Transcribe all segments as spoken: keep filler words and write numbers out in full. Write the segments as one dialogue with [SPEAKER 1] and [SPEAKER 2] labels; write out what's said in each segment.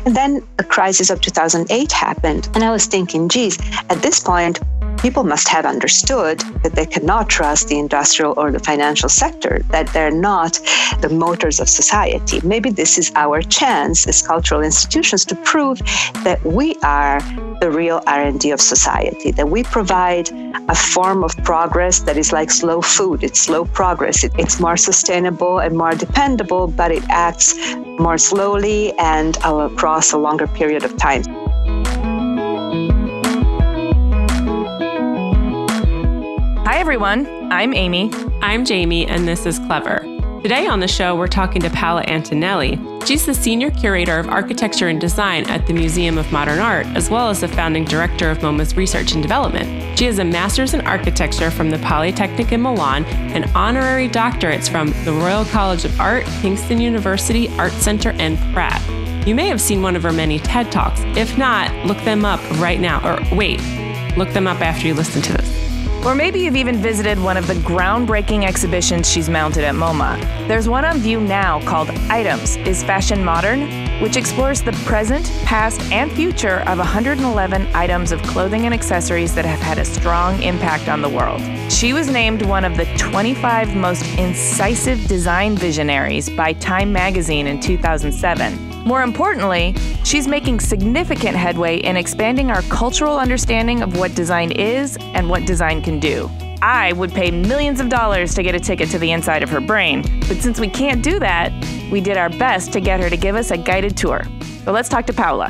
[SPEAKER 1] And then the crisis of two thousand eight happened. And I was thinking, geez, at this point, people must have understood that they cannot trust the industrial or the financial sector, that they're not the motors of society. Maybe this is our chance as cultural institutions to prove that we are the real R and D of society, that we provide a form of progress that is like slow food. It's slow progress. It, it's more sustainable and more dependable, but it acts more slowly and across a longer period of time.
[SPEAKER 2] Hi, everyone. I'm Amy.
[SPEAKER 3] I'm Jamie, and this is Clever. Today on the show, we're talking to Paola Antonelli. She's the Senior Curator of Architecture and Design at the Museum of Modern Art, as well as the founding director of MoMA's Research and Development. She has a master's in architecture from the Polytechnic in Milan and honorary doctorates from the Royal College of Art, Kingston University, Art Center, and Pratt. You may have seen one of her many TED Talks. If not, look them up right now. Or wait, look them up after you listen to this.
[SPEAKER 2] Or maybe you've even visited one of the groundbreaking exhibitions she's mounted at MoMA. There's one on view now called Items, Is Fashion Modern?, which explores the present, past, and future of one hundred eleven items of clothing and accessories that have had a strong impact on the world. She was named one of the twenty-five most incisive design visionaries by Time magazine in two thousand seven. More importantly, she's making significant headway in expanding our cultural understanding of what design is and what design can do. I would pay millions of dollars to get a ticket to the inside of her brain, but since we can't do that, we did our best to get her to give us a guided tour. So let's talk to Paola.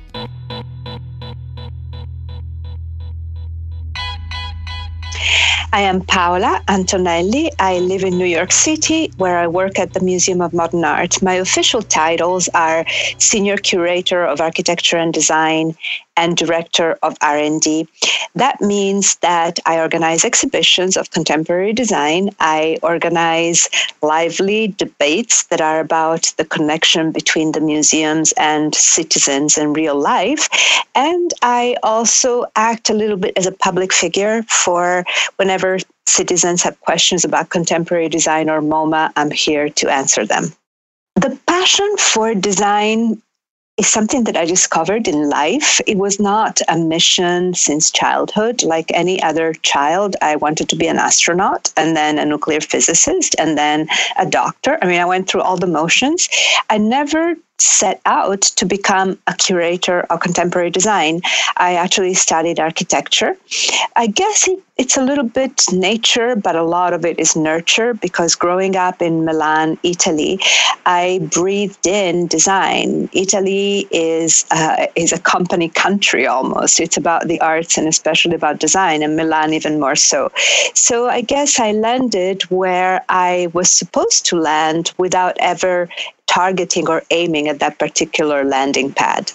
[SPEAKER 1] I am Paola Antonelli. I live in New York City, where I work at the Museum of Modern Art. My official titles are Senior Curator of Architecture and Design and Director of R and D. That means that I organize exhibitions of contemporary design. I organize lively debates that are about the connection between the museums and citizens in real life. And I also act a little bit as a public figure for whenever citizens have questions about contemporary design or MoMA, I'm here to answer them. The passion for design is something that I discovered in life. It was not a mission since childhood. Like any other child, I wanted to be an astronaut and then a nuclear physicist and then a doctor. I mean, I went through all the motions. I never set out to become a curator of contemporary design. I actually studied architecture. I guess it, it's a little bit nature, but a lot of it is nurture, because growing up in Milan, Italy, I breathed in design. Italy is uh, is a company country almost. It's about the arts and especially about design, and Milan even more so. So I guess I landed where I was supposed to land without ever targeting or aiming at that particular landing pad.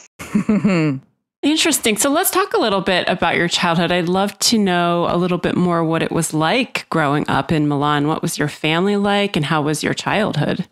[SPEAKER 3] Interesting. So let's talk a little bit about your childhood. I'd love to know a little bit more what it was like growing up in Milan. What was your family like, and how was your childhood?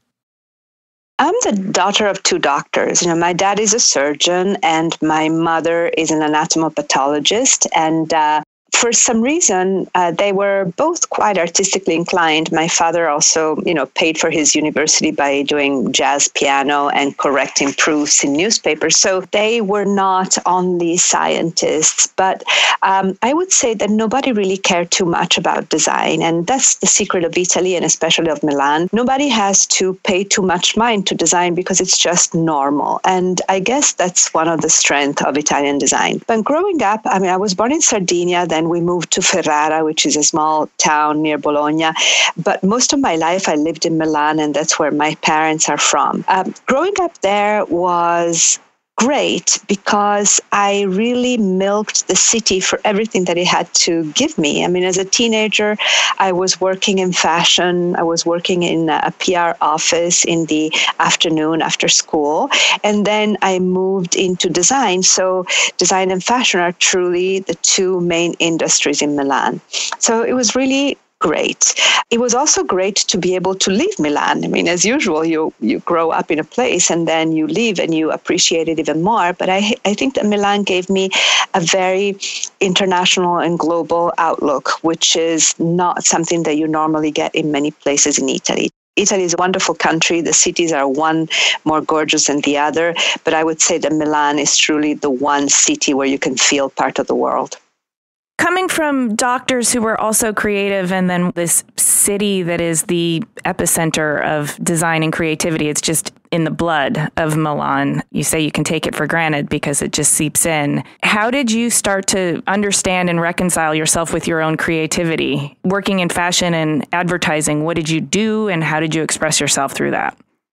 [SPEAKER 1] I'm the daughter of two doctors. You know, my dad is a surgeon and my mother is an anatomopathologist. And uh, for some reason, uh, they were both quite artistically inclined. My father also, you know, paid for his university by doing jazz piano and correcting proofs in newspapers. So they were not only scientists, but um, I would say that nobody really cared too much about design. And that's the secret of Italy and especially of Milan. Nobody has to pay too much mind to design because it's just normal. And I guess that's one of the strengths of Italian design. But growing up, I mean, I was born in Sardinia, then we moved to Ferrara, which is a small town near Bologna. But most of my life, I lived in Milan, and that's where my parents are from. Um, growing up there was great because I really milked the city for everything that it had to give me. I mean, as a teenager, I was working in fashion. I was working in a P R office in the afternoon after school. And then I moved into design. So design and fashion are truly the two main industries in Milan. So it was really great. It was also great to be able to leave Milan. I mean, as usual, you you grow up in a place and then you leave and you appreciate it even more. But I I think that Milan gave me a very international and global outlook, which is not something that you normally get in many places in Italy. Italy is a wonderful country. The cities are one more gorgeous than the other. But I would say that Milan is truly the one city where you can feel part of the world.
[SPEAKER 2] Coming from doctors who were also creative and then this city that is the epicenter of design and creativity, it's just in the blood of Milan. You say you can take it for granted because it just seeps in. How did you start to understand and reconcile yourself with your own creativity? Working in fashion and advertising, what did you do and how did you express yourself through that?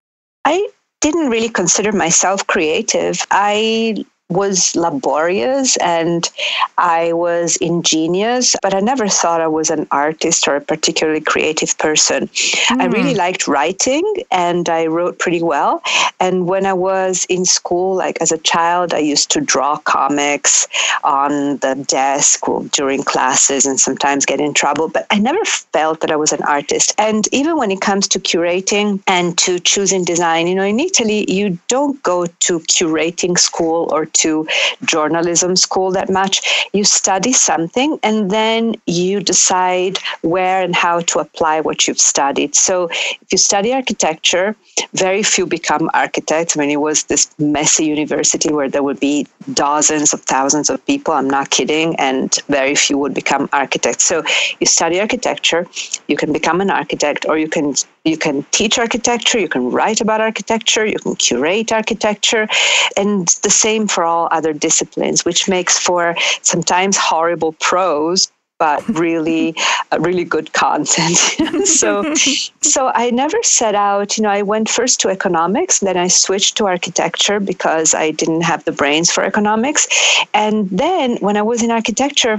[SPEAKER 1] I didn't really consider myself creative. I was laborious and I was ingenious, but I never thought I was an artist or a particularly creative person. Mm. I really liked writing and I wrote pretty well. And when I was in school, like as a child, I used to draw comics on the desk during classes and sometimes get in trouble, but I never felt that I was an artist. And even when it comes to curating and to choosing design, you know, in Italy, you don't go to curating school or to journalism school that much. You study something and then you decide where and how to apply what you've studied. So if you study architecture, very few become architects. I mean, it was this messy university where there would be dozens of thousands of people. I'm not kidding. And very few would become architects. So you study architecture, you can become an architect, or you can you can teach architecture, you can write about architecture, you can curate architecture, and the same for all other disciplines, which makes for sometimes horrible prose, but really, uh, really good content. so, so I never set out, you know, I went first to economics, then I switched to architecture because I didn't have the brains for economics. And then when I was in architecture,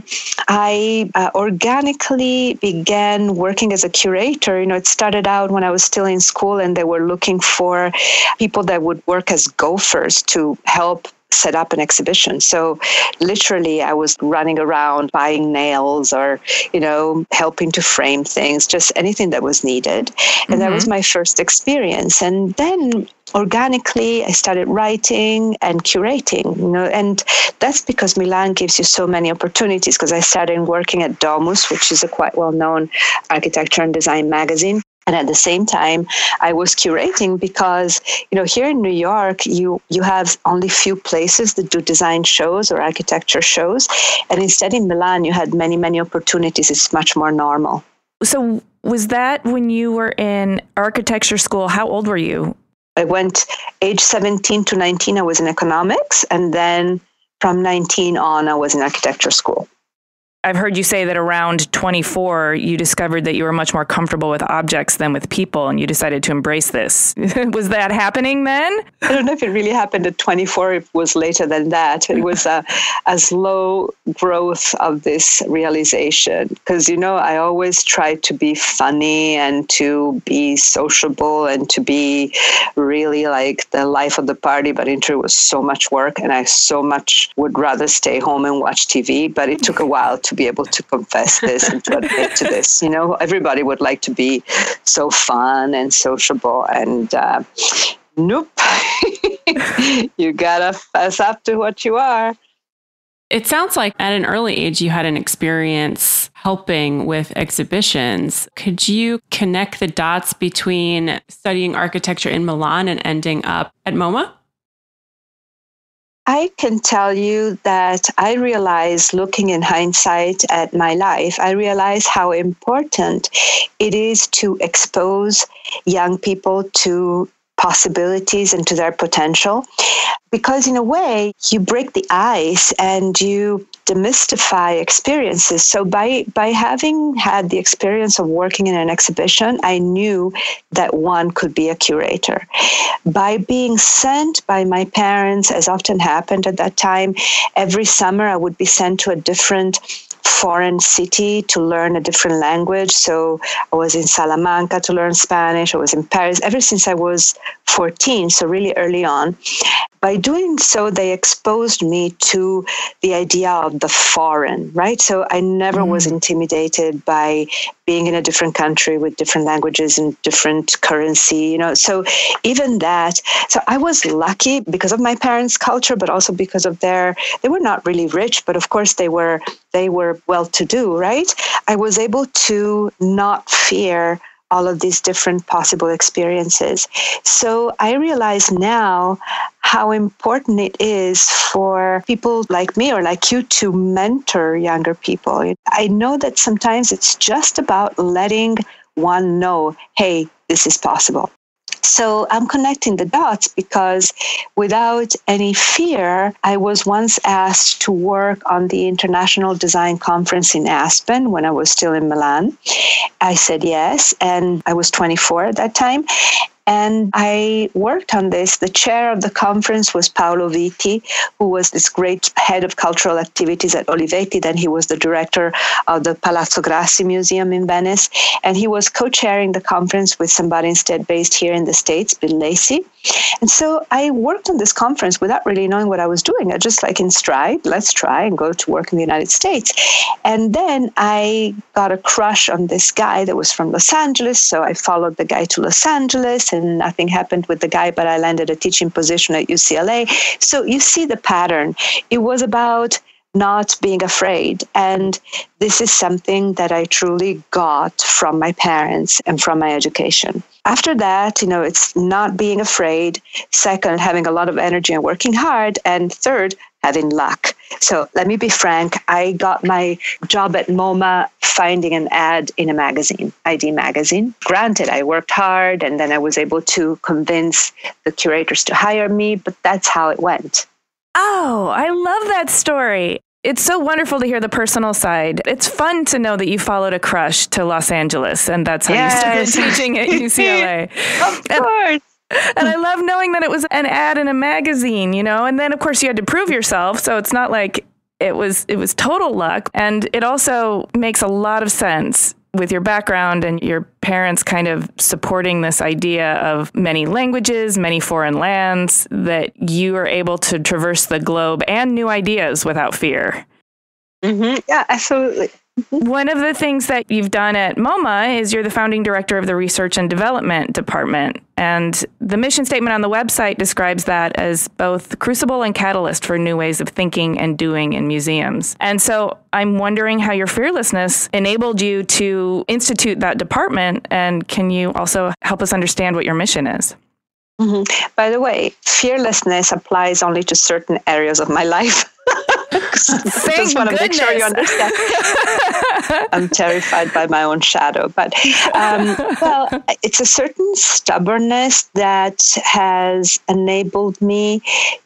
[SPEAKER 1] I uh, organically began working as a curator. You know, it started out when I was still in school and they were looking for people that would work as gophers to help set up an exhibition. So literally I was running around buying nails or, you know, helping to frame things, just anything that was needed. And mm-hmm. that was my first experience. And then organically I started writing and curating, you know, and that's because Milan gives you so many opportunities, because I started working at Domus, which is a quite well-known architecture and design magazine. And at the same time, I was curating because, you know, here in New York, you, you have only few places that do design shows or architecture shows. And instead in Milan, you had many, many opportunities. It's much more normal.
[SPEAKER 2] So was that when you were in architecture school? How old were you?
[SPEAKER 1] I went age seventeen to nineteen, I was in economics. And then from nineteen on, I was in architecture school.
[SPEAKER 2] I've heard you say that around twenty-four, you discovered that you were much more comfortable with objects than with people, and you decided to embrace this. Was that happening then?
[SPEAKER 1] I don't know if it really happened at twenty-four. It was later than that. It was a, a slow growth of this realization. Because, you know, I always tried to be funny and to be sociable and to be really like the life of the party. But in truth, it was so much work, and I so much would rather stay home and watch T V. But it took a while to be able to confess this and to admit to this. You know, everybody would like to be so fun and sociable, and uh, nope, you gotta fess up to what you are.
[SPEAKER 3] It sounds like at an early age, you had an experience helping with exhibitions. Could you connect the dots between studying architecture in Milan and ending up at MoMA?
[SPEAKER 1] I can tell you that I realize, looking in hindsight at my life, I realize how important it is to expose young people to possibilities and to their potential. Because in a way, you break the ice and you demystify experiences. So by, by having had the experience of working in an exhibition, I knew that one could be a curator. By being sent by my parents, as often happened at that time, every summer I would be sent to a different foreign city to learn a different language. So I was in Salamanca to learn Spanish. I was in Paris ever since I was fourteen, so really early on. By doing so, they exposed me to the idea of the foreign, right? So I never mm. was intimidated by being in a different country with different languages and different currency, you know. So even that, so I was lucky because of my parents' culture, but also because of their, they were not really rich, but of course they were, they were well-to-do, right? I was able to not fear all of these different possible experiences. So I realize now how important it is for people like me or like you to mentor younger people. I know that sometimes it's just about letting one know, hey, this is possible. So I'm connecting the dots because without any fear, I was once asked to work on the International Design Conference in Aspen when I was still in Milan. I said yes, and I was twenty-four at that time. And I worked on this. The chair of the conference was Paolo Vitti, who was this great head of cultural activities at Olivetti. Then he was the director of the Palazzo Grassi Museum in Venice. And he was co-chairing the conference with somebody instead based here in the States, Bill Lacey. And so I worked on this conference without really knowing what I was doing. I just like in stride, let's try and go to work in the United States. And then I got a crush on this guy that was from Los Angeles. So I followed the guy to Los Angeles, and nothing happened with the guy, but I landed a teaching position at U C L A. So you see the pattern. It was about not being afraid. And this is something that I truly got from my parents and from my education. After that, you know, it's not being afraid. Second, having a lot of energy and working hard. And third, having luck. So let me be frank. I got my job at MoMA finding an ad in a magazine, I D magazine. Granted, I worked hard and then I was able to convince the curators to hire me, but that's how it went.
[SPEAKER 2] Oh, I love that story. It's so wonderful to hear the personal side. It's fun to know that you followed a crush to Los Angeles, and that's how yes. you started teaching at U C L A.
[SPEAKER 1] Of course.
[SPEAKER 2] And, and I love knowing that it was an ad in a magazine, you know, and then of course you had to prove yourself. So it's not like it was, it was total luck. And it also makes a lot of sense with your background and your parents kind of supporting this idea of many languages, many foreign lands, that you are able to traverse the globe and new ideas without fear.
[SPEAKER 1] Mm-hmm. Yeah, absolutely.
[SPEAKER 2] One of the things that you've done at MoMA is you're the founding director of the Research and Development Department. And the mission statement on the website describes that as both crucible and catalyst for new ways of thinking and doing in museums. And so I'm wondering how your fearlessness enabled you to institute that department. And can you also help us understand what your mission is?
[SPEAKER 1] Mm-hmm. By the way, fearlessness applies only to certain areas of my life. I just want to make sure you understand. I'm terrified by my own shadow. But, um, well, it's a certain stubbornness that has enabled me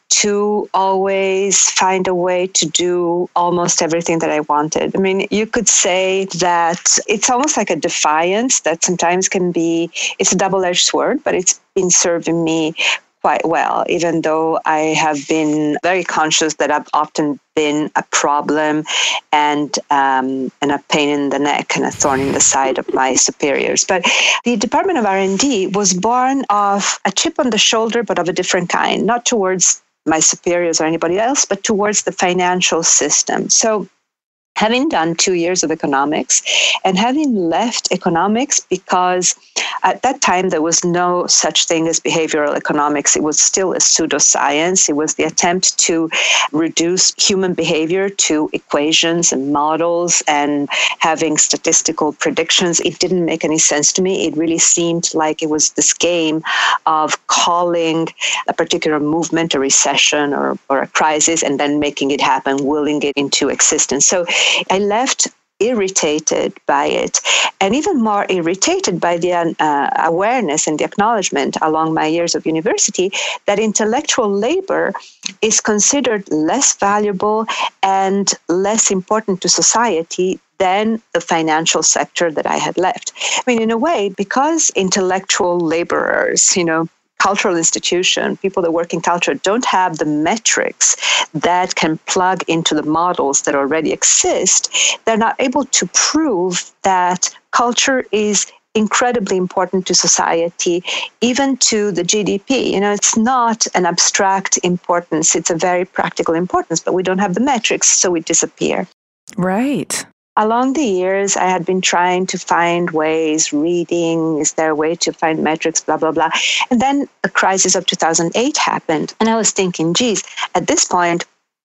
[SPEAKER 1] to always find a way to do almost everything that I wanted. I mean, you could say that it's almost like a defiance that sometimes can be, it's a double-edged sword, but it's been serving me quite well, even though I have been very conscious that I've often been a problem and um, and a pain in the neck and a thorn in the side of my superiors. But the Department of R and D was born of a chip on the shoulder, but of a different kind, not towards my superiors or anybody else, but towards the financial system. So having done two years of economics and having left economics because at that time there was no such thing as behavioral economics. It was still a pseudoscience. It was the attempt to reduce human behavior to equations and models and having statistical predictions. It didn't make any sense to me. It really seemed like it was this game of calling a particular movement, a recession or, or a crisis, and then making it happen, willing it into existence. So I left irritated by it, and even more irritated by the uh, awareness and the acknowledgement along my years of university that intellectual labor is considered less valuable and less important to society than the financial sector that I had left. I mean, in a way, because intellectual laborers, you know, cultural institution, people that work in culture don't have the metrics that can plug into the models that already exist, they're not able to prove that culture is incredibly important to society, even to the G D P. You know, it's not an abstract importance, it's a very practical importance, but we don't have the metrics, so we disappear.
[SPEAKER 2] Right.
[SPEAKER 1] Along the years, I had been trying to find ways, reading, is there a way to find metrics, blah, blah, blah. And then the crisis of two thousand eight happened. And I was thinking, geez, at this point,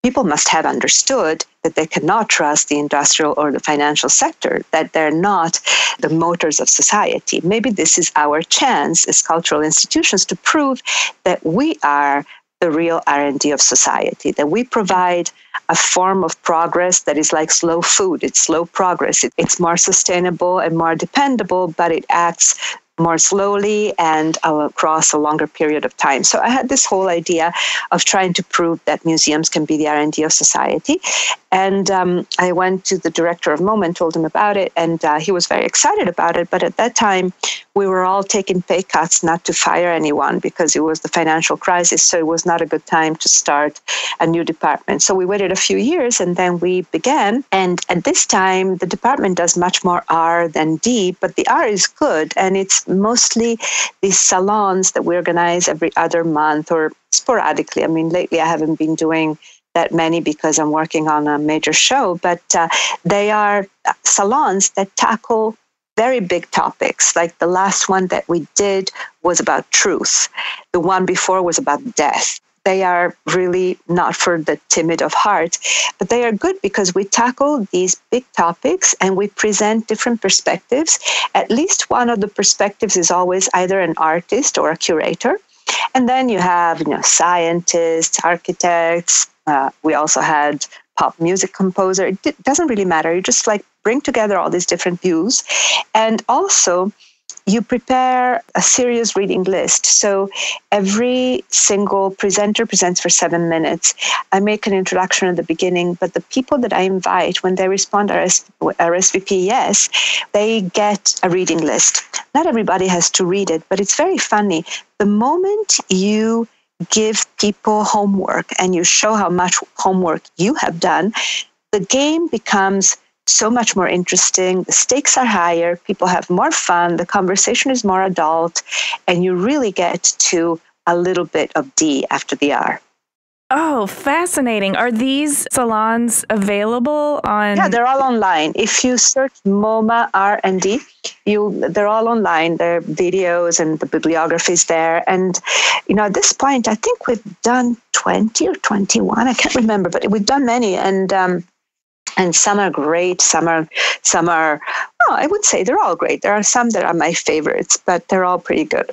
[SPEAKER 1] people must have understood that they cannot trust the industrial or the financial sector, that they're not the motors of society. Maybe this is our chance as cultural institutions to prove that we are the real R and D of society, that we provide a form of progress that is like slow food. It's slow progress. It, it's more sustainable and more dependable, but it acts more slowly and across a longer period of time. So I had this whole idea of trying to prove that museums can be the R and D of society. And um, I went to the director of MoMA and told him about it, and uh, he was very excited about it. But at that time, we were all taking pay cuts not to fire anyone because it was the financial crisis, so it was not a good time to start a new department. So we waited a few years, and then we began. And at this time, the department does much more R than D, but the R is good, and it's mostly these salons that we organize every other month or sporadically. I mean, lately I haven't been doing that many because I'm working on a major show, but uh, they are salons that tackle very big topics. Like the last one that we did was about truth. The one before was about death. They are really not for the timid of heart, but they are good because we tackle these big topics and we present different perspectives. At least one of the perspectives is always either an artist or a curator. And then you have, you know, scientists, architects. Uh, we also had pop music composer. It d- doesn't really matter. You just like bring together all these different views. And also you prepare a serious reading list. So every single presenter presents for seven minutes. I make an introduction at the beginning, but the people that I invite, when they respond R S V P yes, they get a reading list. Not everybody has to read it, but it's very funny. The moment you give people homework and you show how much homework you have done, the game becomes so much more interesting. The stakes are higher. People have more fun. The conversation is more adult, and you really get to a little bit of D after the R.
[SPEAKER 2] Oh, fascinating. Are these salons available on?
[SPEAKER 1] Yeah, they're all online. If you search MoMA R and D, you they're all online. There are videos and the bibliography is there. And, you know, at this point, I think we've done twenty or twenty-one. I can't remember, but we've done many. And um, and some are great. Some are, some are, oh, I would say they're all great. There are some that are my favorites, but they're all pretty good.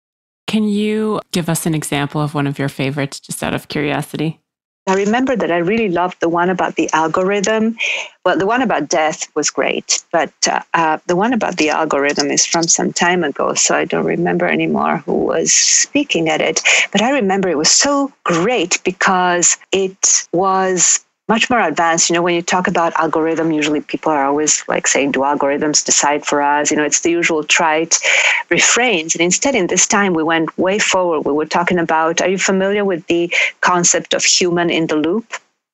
[SPEAKER 3] Can you give us an example of one of your favorites, just out of curiosity?
[SPEAKER 1] I remember that I really loved the one about the algorithm. Well, the one about death was great, but uh, uh, the one about the algorithm is from some time ago, so I don't remember anymore who was speaking at it. But I remember it was so great because it was much more advanced. You know, when you talk about algorithm, usually people are always like saying, do algorithms decide for us? You know, it's the usual trite refrains. And instead, in this time, we went way forward. We were talking about, are you familiar with the concept of human in the loop?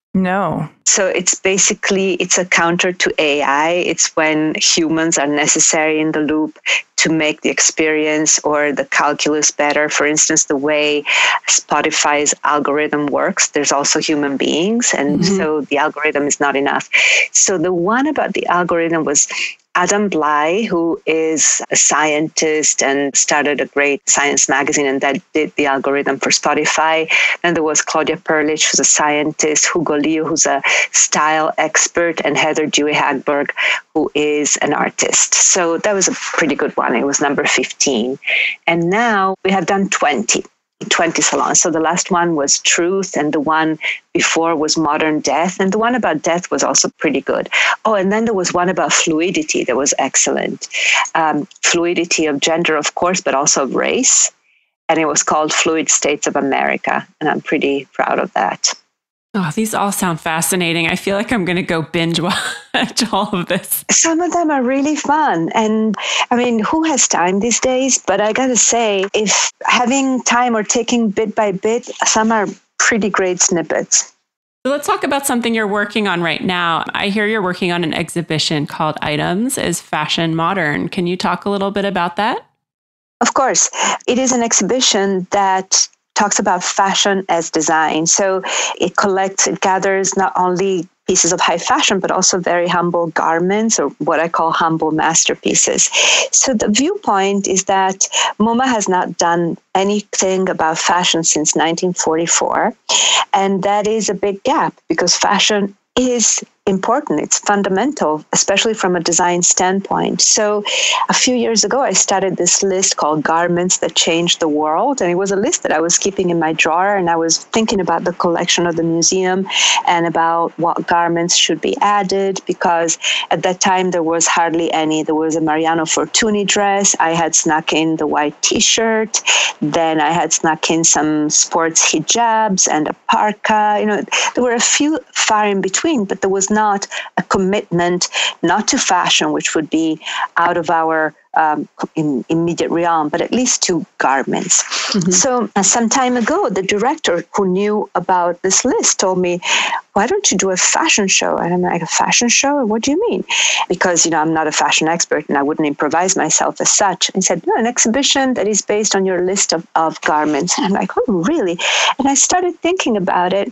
[SPEAKER 2] No.
[SPEAKER 1] So it's basically, it's a counter to A I. It's when humans are necessary in the loop to make the experience or the calculus better. For instance, the way Spotify's algorithm works, there's also human beings. And mm-hmm. so the algorithm is not enough. So the one about the algorithm was Adam Bly, who is a scientist and started a great science magazine and that did the algorithm for Spotify. Then there was Claudia Perlich, who's a scientist, Hugo Liu, who's a style expert, and Heather Dewey Hagberg, who is an artist. So that was a pretty good one. It was number fifteen. And now we have done twenty. twenty salons. So the last one was Truth, and the one before was Modern Death, and the one about death was also pretty good. Oh, and then there was one about fluidity that was excellent. Um, fluidity of gender, of course, but also of race. And it was called Fluid States of America, and I'm pretty proud of that.
[SPEAKER 3] Oh, these all sound fascinating. I feel like I'm going to go binge watch all of this.
[SPEAKER 1] Some of them are really fun. And I mean, who has time these days? But I got to say, if having time or taking bit by bit, some are pretty great snippets.
[SPEAKER 3] So let's talk about something you're working on right now. I hear you're working on an exhibition called Items is Fashion Modern. Can you talk a little bit about that?
[SPEAKER 1] Of course. It is an exhibition that talks about fashion as design. So it collects, it gathers not only pieces of high fashion, but also very humble garments, or what I call humble masterpieces. So the viewpoint is that MoMA has not done anything about fashion since nineteen forty-four. And that is a big gap, because fashion is important. It's fundamental, especially from a design standpoint. So a few years ago, I started this list called Garments That Changed the World. And it was a list that I was keeping in my drawer. And I was thinking about the collection of the museum and about what garments should be added, because at that time there was hardly any. There was a Mariano Fortuny dress. I had snuck in the white T-shirt. Then I had snuck in some sports hijabs and a parka. You know, there were a few far in between, but there was not a commitment, not to fashion, which would be out of our um, in, immediate realm, but at least to garments. Mm-hmm. So uh, some time ago, the director who knew about this list told me, why don't you do a fashion show? And I'm like, a fashion show? What do you mean? Because, you know, I'm not a fashion expert and I wouldn't improvise myself as such. And he said, no, an exhibition that is based on your list of, of garments. And I'm like, oh, really? And I started thinking about it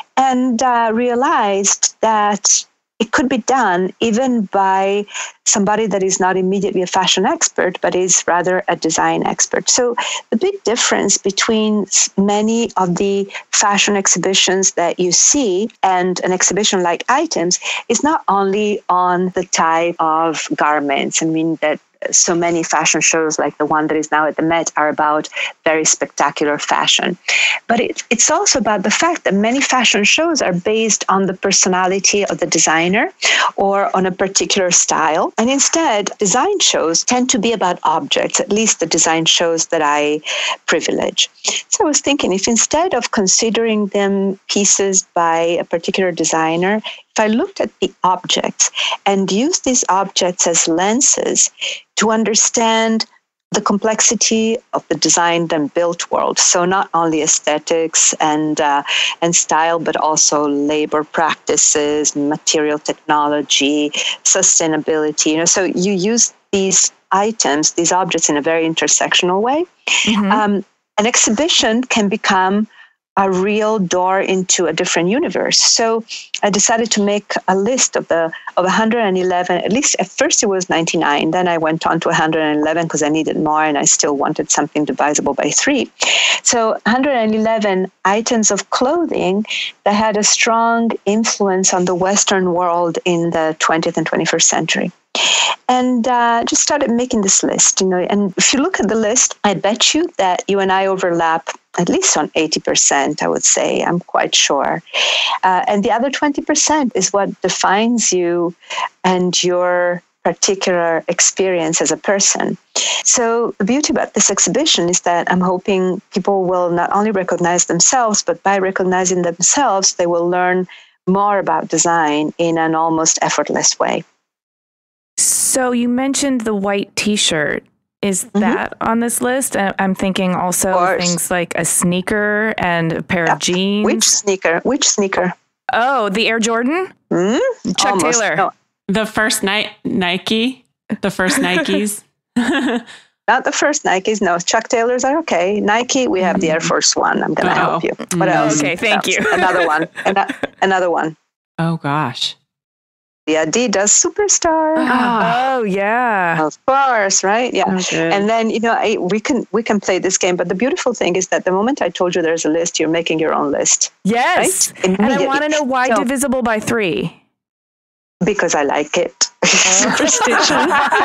[SPEAKER 1] and uh, realized that it could be done even by somebody that is not immediately a fashion expert, but is rather a design expert. So the big difference between many of the fashion exhibitions that you see and an exhibition like Items is not only on the type of garments. I mean, that so many fashion shows like the one that is now at the Met are about very spectacular fashion. But it, it's also about the fact that many fashion shows are based on the personality of the designer or on a particular style. And instead, design shows tend to be about objects, at least the design shows that I privilege. So I was thinking, if instead of considering them pieces by a particular designer, if I looked at the objects and used these objects as lenses to understand the complexity of the designed and built world. So not only aesthetics and uh, and style, but also labor practices, material technology, sustainability. You know, so you use these items, these objects, in a very intersectional way. Mm-hmm. Um, an exhibition can become a real door into a different universe. So I decided to make a list of the of one hundred eleven, at least at first it was ninety-nine, then I went on to one hundred eleven because I needed more and I still wanted something divisible by three. So one hundred eleven items of clothing that had a strong influence on the Western world in the twentieth and twenty-first century. And uh, just started making this list, you know. And if you look at the list, I bet you that you and I overlap at least on eighty percent, I would say. I'm quite sure. Uh, and the other twenty percent is what defines you and your particular experience as a person. So the beauty about this exhibition is that I'm hoping people will not only recognize themselves, but by recognizing themselves, they will learn more about design in an almost effortless way.
[SPEAKER 2] So you mentioned the white T-shirt. Is mm-hmm. that on this list? I'm thinking also things like a sneaker and a pair yeah. of jeans.
[SPEAKER 1] Which sneaker? Which sneaker?
[SPEAKER 2] Oh, the Air Jordan?
[SPEAKER 1] Mm-hmm.
[SPEAKER 2] Chuck Almost. Taylor.
[SPEAKER 1] No.
[SPEAKER 3] The first ni- Nike? The first Nikes?
[SPEAKER 1] Not the first Nikes. No, Chuck Taylors are okay. Nike, we have the Air Force One. I'm going to help you. What else?
[SPEAKER 2] Okay, thank you.
[SPEAKER 1] Another one. An- another one.
[SPEAKER 3] Oh, gosh.
[SPEAKER 1] The Adidas Superstar.
[SPEAKER 2] Oh, oh yeah,
[SPEAKER 1] of course, right? Yeah, okay. And then you know I, we can we can play this game. But the beautiful thing is that the moment I told you there's a list, you're making your own list.
[SPEAKER 2] Yes, right? And I want to know why so, divisible by three.
[SPEAKER 1] Because I like it. Superstition.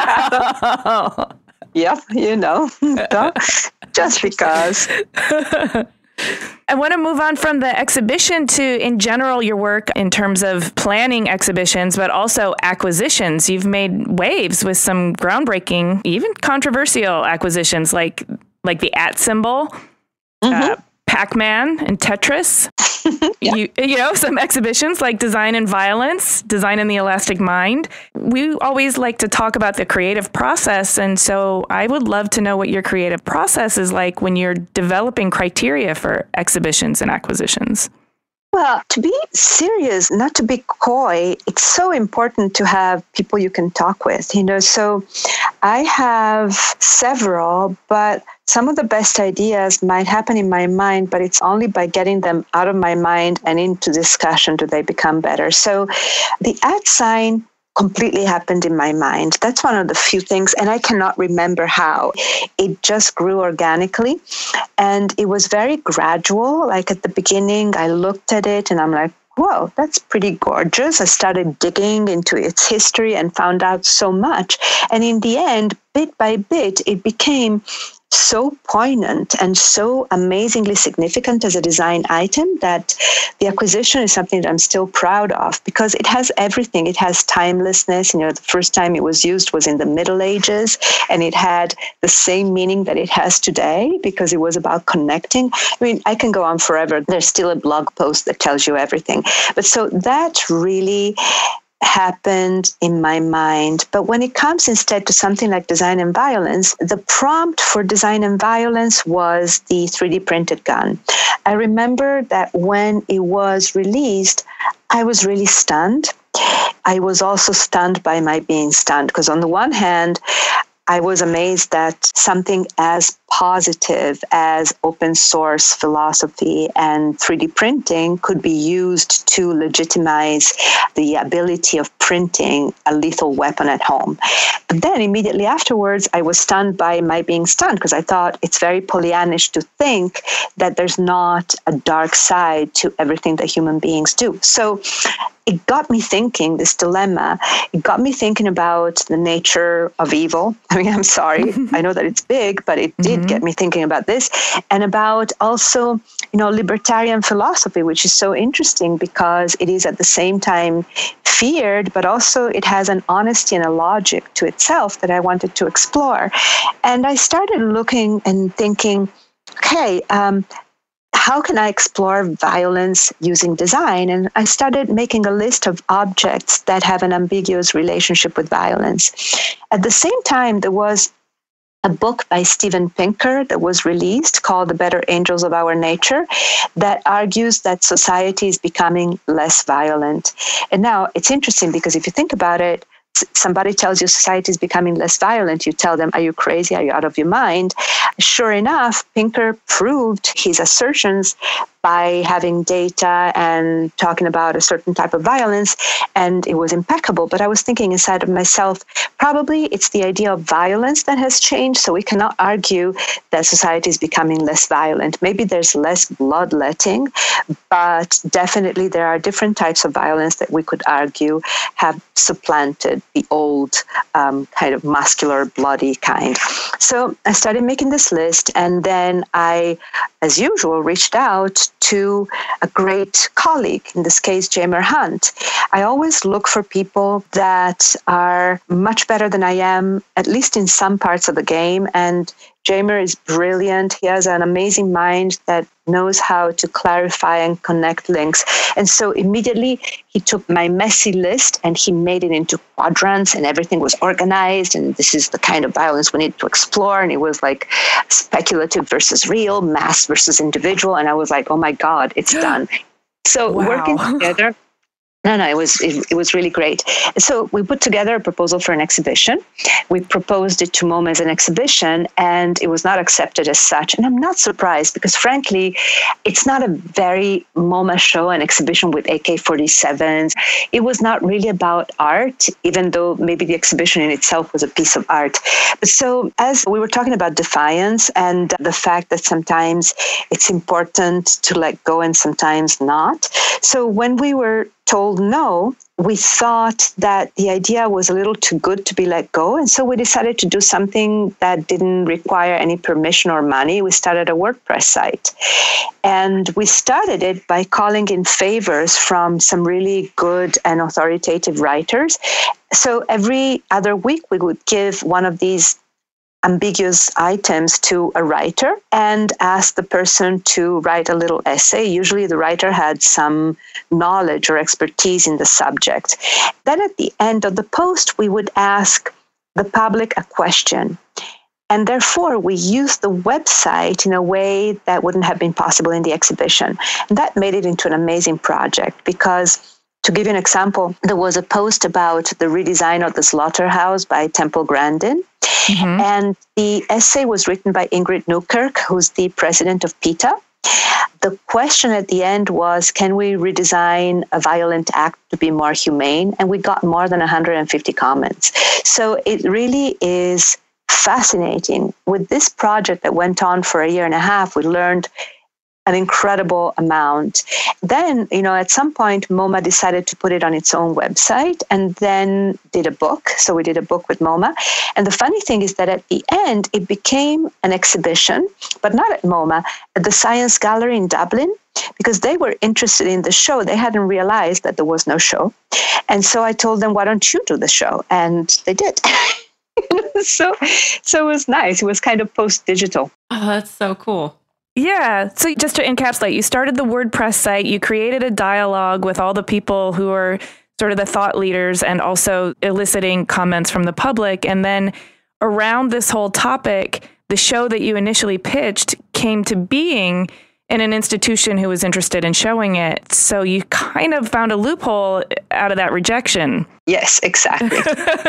[SPEAKER 1] Yep, you know, so, just because.
[SPEAKER 2] I want to move on from the exhibition to, in general, your work in terms of planning exhibitions, but also acquisitions. You've made waves with some groundbreaking, even controversial acquisitions like like the at symbol, mm-hmm. uh, Pac-Man and Tetris. yeah. you, you know, some exhibitions like Design and Violence, Design and the Elastic Mind. We always like to talk about the creative process. And so I would love to know what your creative process is like when you're developing criteria for exhibitions and acquisitions.
[SPEAKER 1] Well, to be serious, not to be coy, it's so important to have people you can talk with, you know. So I have several, but some of the best ideas might happen in my mind, but it's only by getting them out of my mind and into discussion do they become better. So the at sign completely happened in my mind. That's one of the few things, and I cannot remember how. It just grew organically, and it was very gradual. Like at the beginning, I looked at it and I'm like, whoa, that's pretty gorgeous. I started digging into its history and found out so much. And in the end, bit by bit, it became so poignant and so amazingly significant as a design item that the acquisition is something that I'm still proud of, because it has everything. It has timelessness. You know, the first time it was used was in the Middle Ages, and it had the same meaning that it has today because it was about connecting. I mean, I can go on forever. There's still a blog post that tells you everything. But so that really happened in my mind. But when it comes instead to something like Design and Violence, the prompt for Design and Violence was the three D printed gun. I remember that when it was released, I was really stunned. I was also stunned by my being stunned, because on the one hand, I was amazed that something as positive as open source philosophy and three D printing could be used to legitimize the ability of printing a lethal weapon at home. But then immediately afterwards, I was stunned by my being stunned, because I thought it's very Pollyannish to think that there's not a dark side to everything that human beings do. So it got me thinking, this dilemma, it got me thinking about the nature of evil. I mean, I'm sorry, I know that it's big, but it did mm-hmm. get me thinking about this, and about also, you know, libertarian philosophy, which is so interesting because it is at the same time feared, but also it has an honesty and a logic to itself that I wanted to explore. And I started looking and thinking, okay, um, how can I explore violence using design? And I started making a list of objects that have an ambiguous relationship with violence. At the same time, there was a book by Steven Pinker that was released called The Better Angels of Our Nature that argues that society is becoming less violent. And now it's interesting because if you think about it, somebody tells you society is becoming less violent, you tell them, are you crazy? Are you out of your mind? Sure enough, Pinker proved his assertions by having data and talking about a certain type of violence, and it was impeccable. But I was thinking inside of myself, probably it's the idea of violence that has changed, so we cannot argue that society is becoming less violent. Maybe there's less bloodletting, but definitely there are different types of violence that we could argue have supplanted the old um, kind of muscular, bloody kind. So I started making this list, and then I, as usual, reached out to a great colleague, in this case, Jamer Hunt. I always look for people that are much better than I am, at least in some parts of the game, and Jamer is brilliant. He has an amazing mind that knows how to clarify and connect links. And so immediately he took my messy list and he made it into quadrants, and everything was organized. And this is the kind of violence we need to explore. And it was like speculative versus real, mass versus individual. And I was like, oh my God, it's done. So
[SPEAKER 2] wow.
[SPEAKER 1] working together. No, no, it was it, it was really great. So we put together a proposal for an exhibition. We proposed it to MoMA as an exhibition, and it was not accepted as such. And I'm not surprised because, frankly, it's not a very MoMA show, an exhibition with A K forty-sevens. It was not really about art, even though maybe the exhibition in itself was a piece of art. But so as we were talking about defiance and the fact that sometimes it's important to let go and sometimes not. So when we were told no, we thought that the idea was a little too good to be let go. And so we decided to do something that didn't require any permission or money. We started a WordPress site. And we started it by calling in favors from some really good and authoritative writers. So every other week, we would give one of these ambiguous items to a writer and ask the person to write a little essay. Usually the writer had some knowledge or expertise in the subject. Then at the end of the post, we would ask the public a question. And therefore, we used the website in a way that wouldn't have been possible in the exhibition. And that made it into an amazing project because, to give you an example, there was a post about the redesign of the slaughterhouse by Temple Grandin. Mm-hmm. And the essay was written by Ingrid Newkirk, who's the president of PETA. The question at the end was, can we redesign a violent act to be more humane? And we got more than one hundred fifty comments. So it really is fascinating. With this project that went on for a year and a half, we learned an incredible amount. Then, you know, at some point, MoMA decided to put it on its own website and then did a book. So we did a book with MoMA. And the funny thing is that at the end, it became an exhibition, but not at MoMA, at the Science Gallery in Dublin, because they were interested in the show. They hadn't realized that there was no show. And so I told them, why don't you do the show? And they did. so, so it was nice. It was kind of post-digital.
[SPEAKER 3] Oh, that's so cool.
[SPEAKER 2] Yeah. So just to encapsulate, you started the WordPress site, you created a dialogue with all the people who are sort of the thought leaders and also eliciting comments from the public. And then around this whole topic, the show that you initially pitched came to being in an institution who was interested in showing it. So you kind of found a loophole out of that rejection.
[SPEAKER 1] Yes, exactly.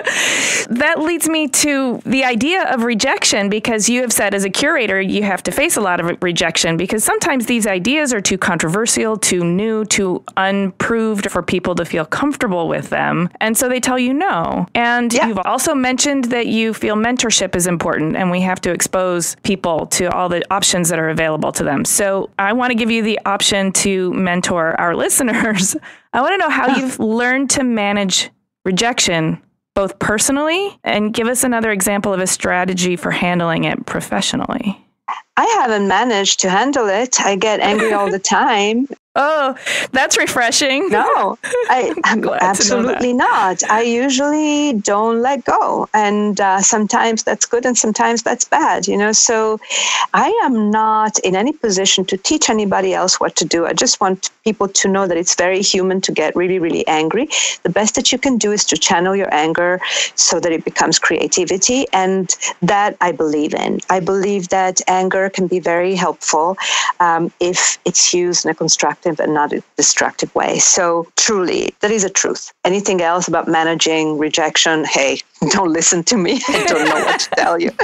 [SPEAKER 2] That leads me to the idea of rejection, because you have said as a curator, you have to face a lot of rejection because sometimes these ideas are too controversial, too new, too unproved for people to feel comfortable with them. And so they tell you no. And yeah. You've also mentioned that you feel mentorship is important and we have to expose people to all the options that are available to them. So I want to give you the option to mentor our listeners. I want to know how you've learned to manage rejection, both personally, and give us another example of a strategy for handling it professionally.
[SPEAKER 1] I haven't managed to handle it. I get angry all the time.
[SPEAKER 2] Oh, that's refreshing.
[SPEAKER 1] No, I, absolutely not. I usually don't let go. And uh, sometimes that's good and sometimes that's bad, you know. So I am not in any position to teach anybody else what to do. I just want people to know that it's very human to get really, really angry. The best that you can do is to channel your anger so that it becomes creativity. And that I believe in. I believe that anger can be very helpful um, if it's used in a constructive and not a destructive way. So truly, that is a truth. Anything else about managing rejection, hey, don't listen to me. I don't know what to tell you.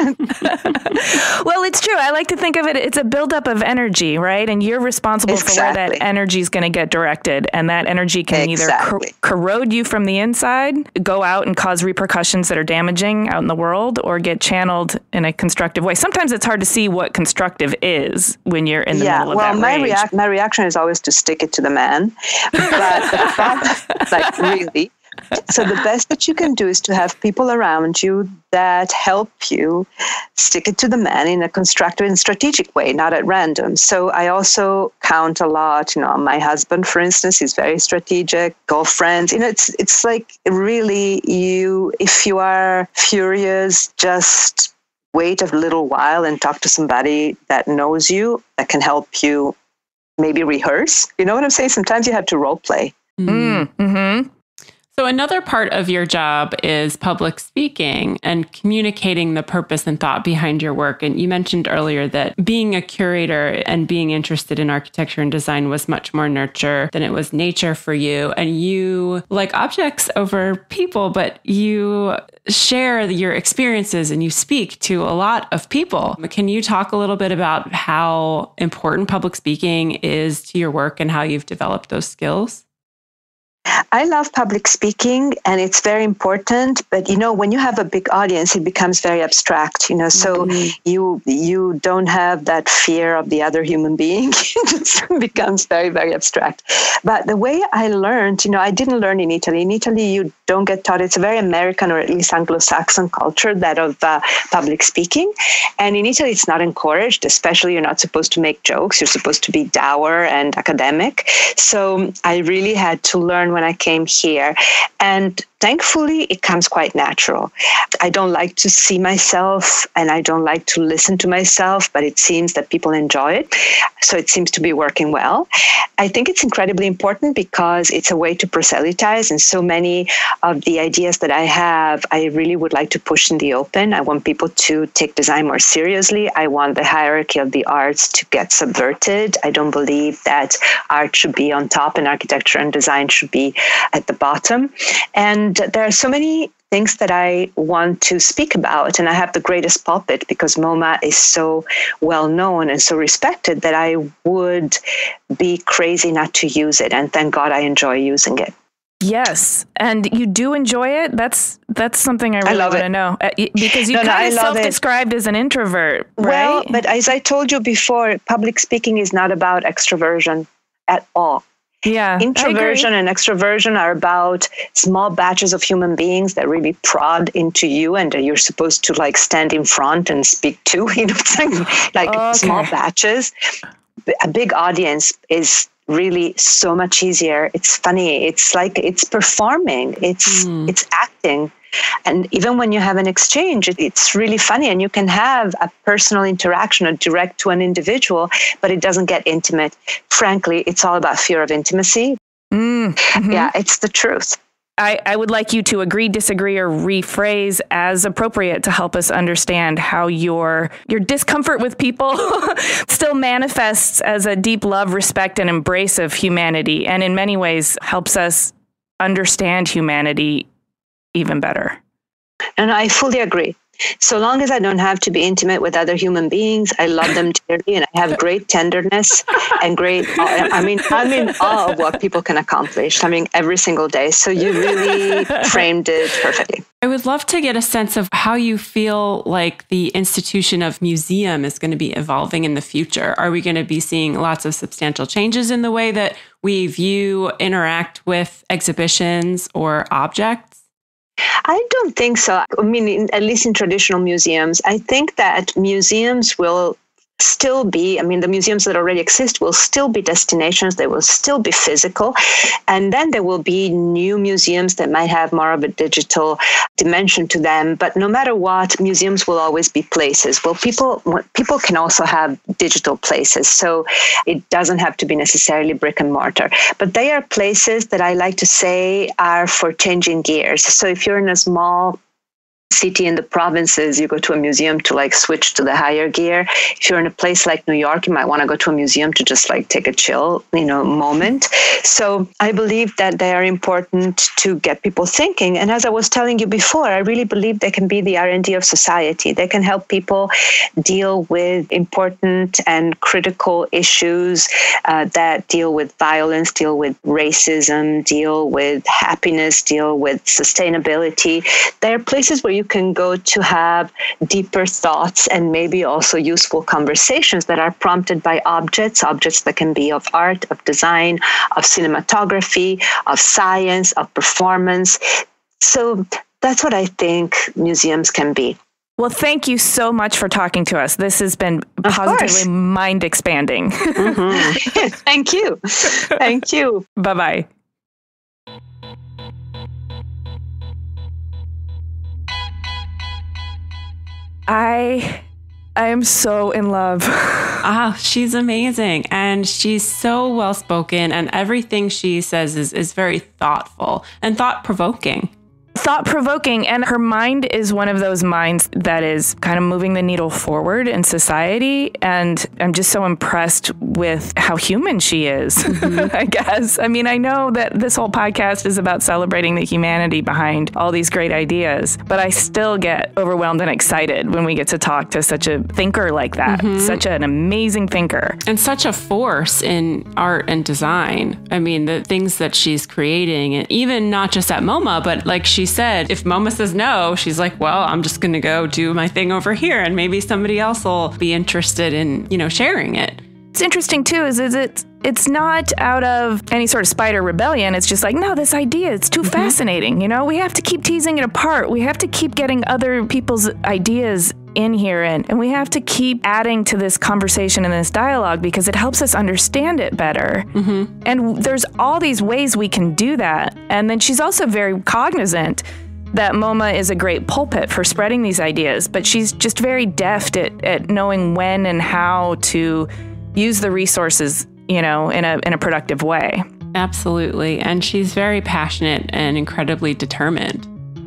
[SPEAKER 2] Well, it's true. I like to think of it, it's a buildup of energy, right? And you're responsible exactly. for where that energy is going to get directed. And that energy can exactly. either cor- corrode you from the inside, go out and cause repercussions that are damaging out in the world, or get channeled in a constructive way. Sometimes it's hard to see what constructive is when you're in the
[SPEAKER 1] yeah,
[SPEAKER 2] middle of
[SPEAKER 1] well,
[SPEAKER 2] that
[SPEAKER 1] my
[SPEAKER 2] rage.
[SPEAKER 1] Reac- my reaction is always to stick it to the man. But the fact, like really, so the best that you can do is to have people around you that help you stick it to the man in a constructive and strategic way, not at random. So I also count a lot, you know, on my husband, for instance, he's very strategic, girlfriends, you know, it's, it's like really you, if you are furious, just wait a little while and talk to somebody that knows you, that can help you maybe rehearse. You know what I'm saying? Sometimes you have to role play.
[SPEAKER 2] Mm-hmm.
[SPEAKER 3] So another part of your job is public speaking and communicating the purpose and thought behind your work. And you mentioned earlier that being a curator and being interested in architecture and design was much more nurture than it was nature for you. And you like objects over people, but you share your experiences and you speak to a lot of people. Can you talk a little bit about how important public speaking is to your work and how you've developed those skills?
[SPEAKER 1] I love public speaking and it's very important, but you know, when you have a big audience, it becomes very abstract, you know, so mm-hmm. you you don't have that fear of the other human being. It just becomes very, very abstract. But the way I learned, you know, I didn't learn in Italy. In Italy, you don't get taught. It's a very American or at least Anglo-Saxon culture, that of uh, public speaking. And in Italy, it's not encouraged, especially you're not supposed to make jokes. You're supposed to be dour and academic. So I really had to learn when I came here. And thankfully, it comes quite natural. I don't like to see myself and I don't like to listen to myself, but it seems that people enjoy it. So it seems to be working well. I think it's incredibly important because it's a way to proselytize. And so many of the ideas that I have, I really would like to push in the open. I want people to take design more seriously. I want the hierarchy of the arts to get subverted. I don't believe that art should be on top and architecture and design should be at the bottom. And there are so many things that I want to speak about, and I have the greatest pulpit because MoMA is so well known and so respected that I would be crazy not to use it. And thank God I enjoy using it.
[SPEAKER 2] Yes, and you do enjoy it. That's that's something I really
[SPEAKER 1] I
[SPEAKER 2] want to know uh, because you no, kind no, of self-described it. as an introvert, right?
[SPEAKER 1] Well, but as I told you before, public speaking is not about extroversion at all.
[SPEAKER 2] Yeah,
[SPEAKER 1] introversion and extroversion are about small batches of human beings that really prod into you and that you're supposed to like stand in front and speak to, you know, like, like okay. small batches. A big audience is really so much easier. It's funny. It's like it's performing. It's mm. it's acting. And even when you have an exchange, it's really funny. And you can have a personal interaction, a direct to an individual, but it doesn't get intimate. Frankly, it's all about fear of intimacy. Mm-hmm. Yeah, it's the truth.
[SPEAKER 2] I, I would like you to agree, disagree, or rephrase as appropriate to help us understand how your your discomfort with people still manifests as a deep love, respect, and embrace of humanity, and in many ways helps us understand humanity even better.
[SPEAKER 1] And I fully agree. So long as I don't have to be intimate with other human beings, I love them dearly and I have great tenderness and great, I mean, I'm in awe of what people can accomplish. I mean, every single day. So you really framed it perfectly.
[SPEAKER 3] I would love to get a sense of how you feel like the institution of museum is going to be evolving in the future. Are we going to be seeing lots of substantial changes in the way that we view, interact with exhibitions or objects?
[SPEAKER 1] I don't think so. I mean, in, at least in traditional museums, I think that museums will still be, I mean, the museums that already exist will still be destinations. They will still be physical. And then there will be new museums that might have more of a digital dimension to them. But no matter what, museums will always be places. Well, people people can also have digital places. So it doesn't have to be necessarily brick and mortar. But they are places that I like to say are for changing gears. So if you're in a small city in the provinces, you go to a museum to like switch to the higher gear. If you're in a place like New York, you might want to go to a museum to just like take a chill, you know, moment. So I believe that they are important to get people thinking. And as I was telling you before, I really believe they can be the R and D of society. They can help people deal with important and critical issues uh, that deal with violence, deal with racism, deal with happiness, deal with sustainability. They are places where you can go to have deeper thoughts and maybe also useful conversations that are prompted by objects, objects that can be of art, of design, of cinematography, of science, of performance. So that's what I think museums can be.
[SPEAKER 2] Well, thank you so much for talking to us. This has been positively mind expanding.
[SPEAKER 1] Mm-hmm. Thank you. Thank you.
[SPEAKER 2] Bye-bye. I I am so in love.
[SPEAKER 3] Ah, she's amazing. And she's so well-spoken. And everything she says is, is very thoughtful and thought-provoking.
[SPEAKER 2] Thought-provoking. And her mind is one of those minds that is kind of moving the needle forward in society. And I'm just so impressed with how human she is, mm-hmm. I guess. I mean, I know that this whole podcast is about celebrating the humanity behind all these great ideas, but I still get overwhelmed and excited when we get to talk to such a thinker like that, mm-hmm. such an amazing thinker.
[SPEAKER 3] And such a force in art and design. I mean, the things that she's creating, and even not just at MoMA, but like she said, if MoMA says no, she's like, well, I'm just going to go do my thing over here, and maybe somebody else will be interested in, you know, sharing it.
[SPEAKER 2] It's interesting too, is, is it, it's not out of any sort of spite or rebellion. It's just like, no, this idea, it's too mm-hmm. fascinating. You know, we have to keep teasing it apart. We have to keep getting other people's ideas in here and, and we have to keep adding to this conversation and this dialogue because it helps us understand it better. Mm-hmm. And there's all these ways we can do that. And then she's also very cognizant that MoMA is a great pulpit for spreading these ideas, but she's just very deft at, at knowing when and how to use the resources, you know, in a in a productive way.
[SPEAKER 3] Absolutely. And she's very passionate and incredibly determined.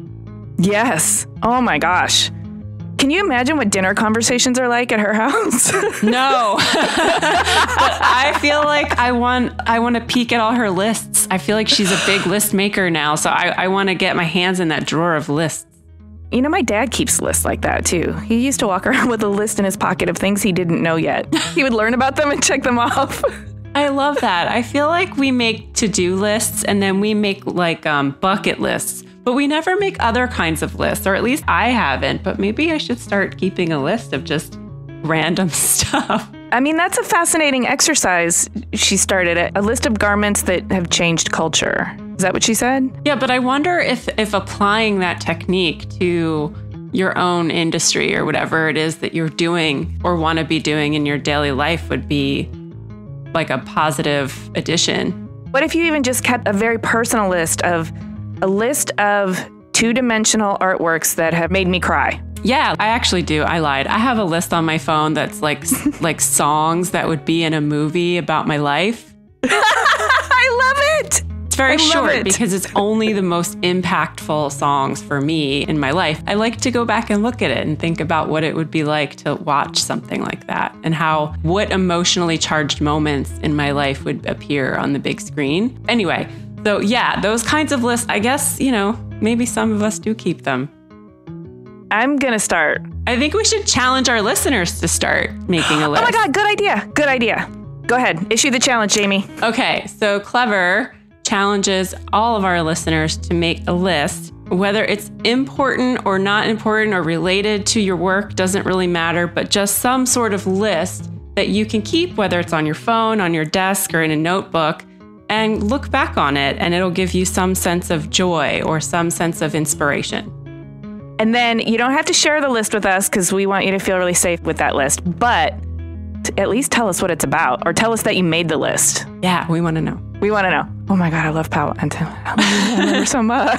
[SPEAKER 2] Yes. Oh my gosh. Can you imagine what dinner conversations are like at her house?
[SPEAKER 3] No. But I feel like I want I want to peek at all her lists. I feel like she's a big list maker now, so I, I want to get my hands in that drawer of lists.
[SPEAKER 2] You know, my dad keeps lists like that, too. He used to walk around with a list in his pocket of things he didn't know yet. He would learn about them and check them off.
[SPEAKER 3] I love that. I feel like we make to-do lists and then we make like um, bucket lists. But we never make other kinds of lists, or at least I haven't. But maybe I should start keeping a list of just random stuff.
[SPEAKER 2] I mean, that's a fascinating exercise. She started it. A list of garments that have changed culture. Is that what she said?
[SPEAKER 3] Yeah, but I wonder if, if applying that technique to your own industry or whatever it is that you're doing or want to be doing in your daily life would be like a positive addition.
[SPEAKER 2] What if you even just kept a very personal list of a list of two-dimensional artworks that have made me cry?
[SPEAKER 3] Yeah, I actually do. I lied. I have a list on my phone that's like like songs that would be in a movie about my life.
[SPEAKER 2] I love it.
[SPEAKER 3] It's very
[SPEAKER 2] I
[SPEAKER 3] short
[SPEAKER 2] it.
[SPEAKER 3] because it's only the most impactful songs for me in my life. I like to go back and look at it and think about what it would be like to watch something like that and how what emotionally charged moments in my life would appear on the big screen. Anyway, so yeah, those kinds of lists, I guess, you know, maybe some of us do keep them.
[SPEAKER 2] I'm going to start.
[SPEAKER 3] I think we should challenge our listeners to start making a list.
[SPEAKER 2] Oh my God, good idea. Good idea. Go ahead. Issue the challenge, Jamie.
[SPEAKER 3] Okay, so Clever challenges all of our listeners to make a list. Whether it's important or not important or related to your work doesn't really matter, but just some sort of list that you can keep, whether it's on your phone, on your desk, or in a notebook, and look back on it, and it'll give you some sense of joy or some sense of inspiration.
[SPEAKER 2] And then you don't have to share the list with us because we want you to feel really safe with that list, but at least tell us what it's about or tell us that you made the list.
[SPEAKER 3] Yeah, we want to know.
[SPEAKER 2] We want to know. Oh my God, I love Palo Alto. I love her so much.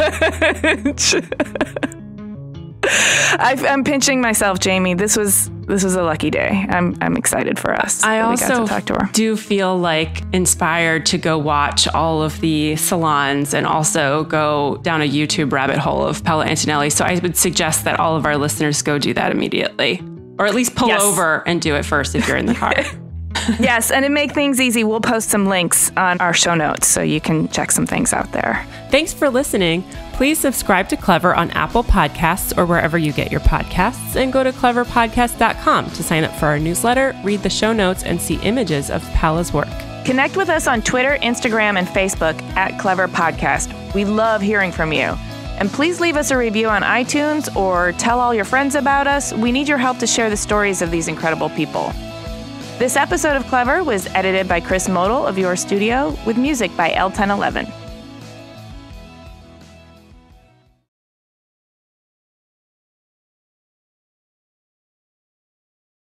[SPEAKER 2] I've, I'm pinching myself, Jamie. This was this was a lucky day. I'm I'm excited for us.
[SPEAKER 3] I also
[SPEAKER 2] we got to talk to her.
[SPEAKER 3] do feel like inspired to go watch all of the salons and also go down a YouTube rabbit hole of Paola Antonelli. So I would suggest that all of our listeners go do that immediately, or at least pull yes. over and do it first if you're in the car.
[SPEAKER 2] Yes, and to make things easy, we'll post some links on our show notes so you can check some things out there.
[SPEAKER 3] Thanks for listening. Please subscribe to Clever on Apple Podcasts or wherever you get your podcasts, and go to clever podcast dot com to sign up for our newsletter, read the show notes, and see images of Paola's work.
[SPEAKER 2] Connect with us on Twitter, Instagram, and Facebook at Clever Podcast. We love hearing from you. And please leave us a review on iTunes or tell all your friends about us. We need your help to share the stories of these incredible people. This episode of Clever was edited by Chris Model of Your Studio with music by L ten eleven.